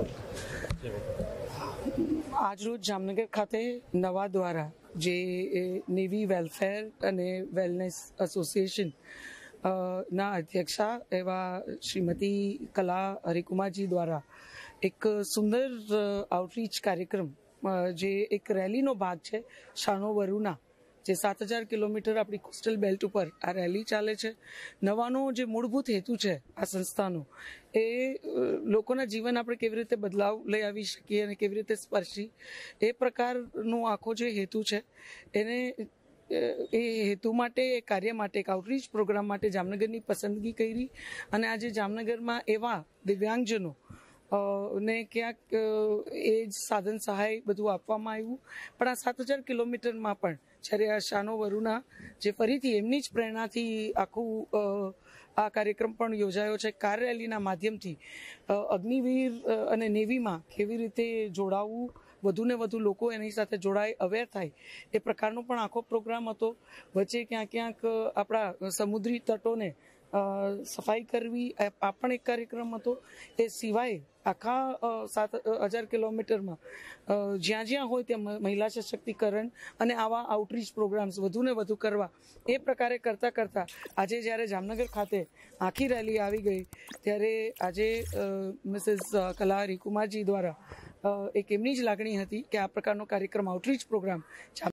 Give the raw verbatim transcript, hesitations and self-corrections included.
આજરોજ જામનગર ખાતે નવા દ્વારા જે નેવી વેલફેર અને વેલનેસ એસોસિએશન ના અધ્યક્ષા એવા શ્રીમતી કલા હરિકુમારજી દ્વારા એક સુંદર આઉટરીચ કાર્યક્રમ જે એક રેલીનો ભાગ છે શાનો વરુના જે સાત હજાર કિલોમીટર આપણી કોસ્ટલ બેલ્ટ ઉપર આ રેલી ચાલે છે. નવાનો જે મૂળભૂત હેતુ છે આ સંસ્થાનો એ લોકોના જીવન આપણે કેવી રીતે બદલાવ લઈ આવી શકીએ અને કેવી રીતે સ્પર્શી એ પ્રકારનો આખો જે હેતુ છે એને એ હેતુ માટે એ કાર્ય માટે એક આઉટરીચ પ્રોગ્રામ માટે જામનગરની પસંદગી કરી અને આજે જામનગરમાં એવા દિવ્યાંગજનો ને ક્યાંક એ જ સાધન સહાય બધું આપવામાં આવ્યું. પણ આ સાત હજાર કિલોમીટરમાં પણ જ્યારે આ શાનો વરુના જે ફરીથી એમની જ પ્રેરણાથી આખું આ કાર્યક્રમ પણ યોજાયો છે. કાર રેલીના માધ્યમથી અગ્નિવીર અને નેવીમાં કેવી રીતે જોડાવવું, વધુ ને વધુ લોકો એની સાથે જોડાય, અવેર થાય એ પ્રકારનો પણ આખો પ્રોગ્રામ હતો. વચ્ચે ક્યાંક ક્યાંક આપણા સમુદ્રી તટોને સફાઈ કરવી આ પણ એક કાર્યક્રમ હતો. એ સિવાય આખા સાત હજાર કિલોમીટરમાં જ્યાં જ્યાં હોય ત્યાં મહિલા સશક્તિકરણ અને આવા આઉટરીચ પ્રોગ્રામ્સ વધુ ને વધુ કરવા એ પ્રકારે કરતાં કરતાં આજે જ્યારે જામનગર ખાતે આખી રેલી આવી ગઈ ત્યારે આજે મિસિસ કલા હરિકુમારજી દ્વારા એક એમની જ લાગણી હતી કે આ પ્રકારનો કાર્યક્રમ આઉટરીચ પ્રોગ્રામ